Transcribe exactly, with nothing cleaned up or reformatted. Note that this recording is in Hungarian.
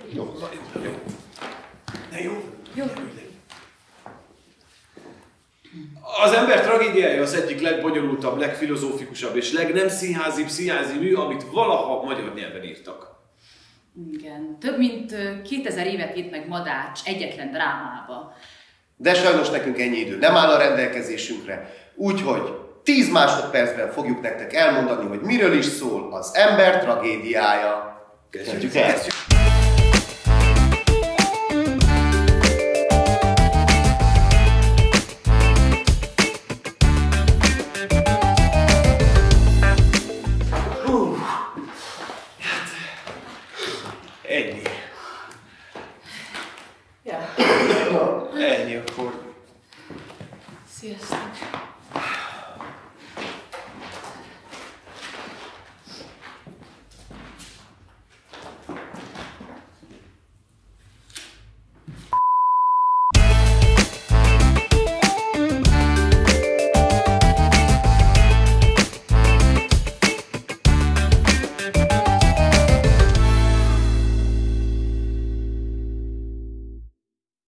Jó, jó. De jó. Jó. Az ember tragédiája az egyik legbonyolultabb, legfilozófikusabb és legnem színházi pszicházi mű, amit valaha magyar nyelven írtak. Igen, több mint kétezer évet írt meg Madács egyetlen drámába. De sajnos nekünk ennyi idő nem áll a rendelkezésünkre, úgyhogy tíz másodpercben fogjuk nektek elmondani, hogy miről is szól az ember tragédiája. Kezdjük el! Ennyi. Ja. Ennyi akkor. Sziasztok.